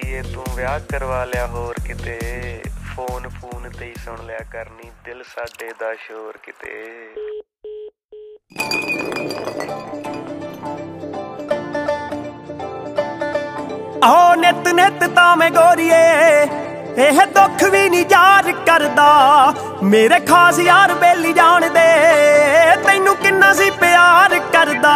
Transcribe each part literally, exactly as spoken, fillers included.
ਕੁੜੀਏ ਤੂੰ ਵਿਆਹ ਕਰਵਾ ਲਿਆ ਹੋਰ ਕਿਤੇ, ਫੋਨ ਫੋਨ ਤੇ ਹੀ ਸੁਣ ਲਿਆ ਕਰਨੀ ਦਿਲ ਸਾਡੇ ਦਾ ਸ਼ੋਰ ਕਿਤੇ। ਆਹੋ ਨਿਤ ਨਿਤ ਤਾਂ ਮੈਂ ਗੋਰੀਏ ਇਹ ਦੁੱਖ ਵੀ ਨਹੀਂ ਯਾਰ ਕਰਦਾ, ਮੇਰੇ ਖਾਸ ਯਾਰ ਬੇਲੀ ਜਾਣਦੇ ਤੈਨੂੰ ਕਿੰਨਾ ਸੀ ਪਿਆਰ ਕਰਦਾ।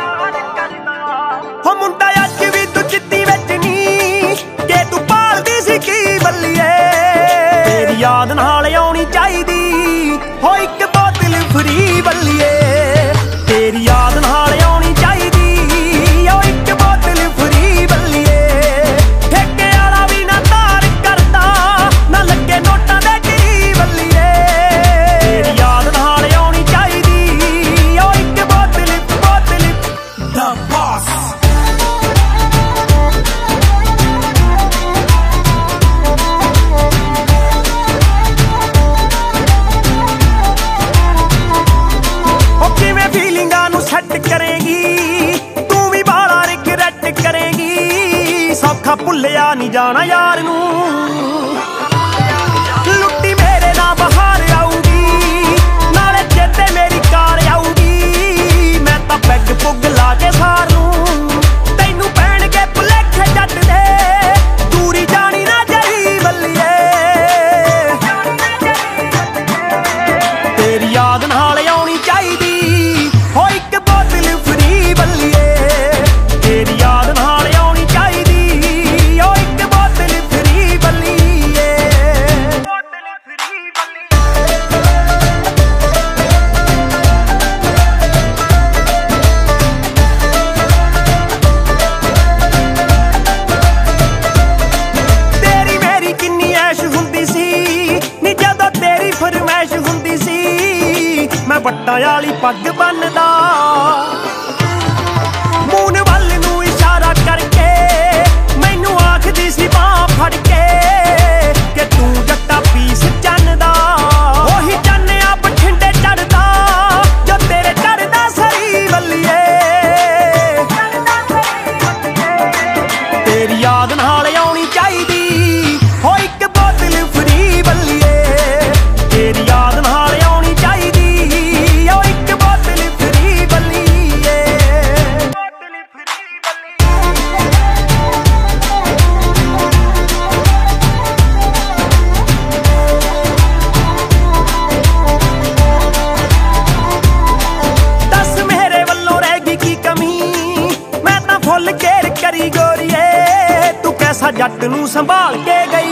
ਹੋ ਮੁੰਡਾ ਅੱਜ ਵੀ ਤੂੰ ਚਿੱਤੀ ਵਿੱਚ ਨੀ ਕਿ ਤੂੰ ਪਾਲਦੀ ਸੀ ਕੀ ਬੱਲੀਏ, ਤੇਰੀ ਯਾਦ ਨਾਲ ਆਉਣੀ ਚਾਹੀਦੀ ਹੋ ਇੱਕ ਬੋਤਲ ਫਰੀ ਬੱਲੀਏ, ਤੇਰੀ ਯਾਦ ਨਾਲ ਆਉਣੀ ਚਾਹੀਦੀ ਹੋ ਇੱਕ ਬੋਤਲ ਫਰੀ ਬੱਲੀਏ। ਠੇਕੇ ਵਾਲਾ ਵੀ ਨਾ ਤਾਰ ਕਰਦਾ ਨਾ ਲੱਗੇ ਨੋਟਾਂ ਦੇ ਕੀ ਬੱਲੀਏ, ਤੇਰੀ ਯਾਦ ਨਾਲ ਆਉਣੀ ਚਾਹੀਦੀ ਹੋ ਇੱਕ ਬੋਤਲ ਬੋਤਲ ਦਾ ਬਾਸ। ਸੌਖਾ ਭੁੱਲਿਆ ਨਹੀਂ ਜਾਣਾ ਯਾਰ ਨੂੰ, ਲੁੱਟੀ ਮੇਰੇ ਨਾਲ ਬਹਾਰ ਆਊਗੀ ਨਾਲੇ ਚੇਤੇ ਮੇਰੀ ਕਾਰ ਆਊਗੀ। ਮੈਂ ਤਾਂ ਪੈਗ ਪੁੱਗ ਲਾ ਕੇ ਸਾਰ ਨੂੰ ਤੈਨੂੰ ਪੈਣਗੇ ਭੁਲੇਖੇ ਜੱਟ ਦੇ, ਦੂਰੀ ਜਾਣੀ ਨਾ ਜਰੀ ਬੱਲੀਏ, ਤੇਰੀ ਯਾਦ ਨਾਲ ਆਉਣੀ ਚਾਹੀਦੀ ਹੋ ਇੱਕ ਬੋਤਲ ਫਰੀ ਬੱਲੀਏ, ਤੇਰੀ ਯਾਦ ਨਾਲ ਵੱਟਾਂ ਵਾਲੀ ਪੱਗ ਬੰਨਦਾ ਮੂਨ ਵੱਲ ਨੂੰ ਇਸ਼ਾਰਾ ਕਰਕੇ ਮੈਨੂੰ ਆਖਦੀ ਸੀ ਬਾਂਹ ਫੜ ਕੇ ਕਿ ਤੂੰ ਜੱਟਾ ਪੀਸ ਚੰਨ ਦਾ, ਉਹੀ ਚੰਨ ਆ ਬਠਿੰਡੇ ਚੜਦਾ ਜੋ ਤੇਰੇ ਚੜਦਾ ਸਰੀ ਬੱਲੀਏ, ਤੇਰੀ ਯਾਦ ਨਾਲ ਆਉਣੀ ਚਾਹੀਦੀ ਹੋ ਇੱਕ ਬੋਤਲ ਫਰੀ ਬੱਲੀਏ, ਤੇਰੀ ਯਾਦ ਨਾਲ ਜੱਟ ਨੂੰ ਸੰਭਾਲ ਕੇ ਗਈ।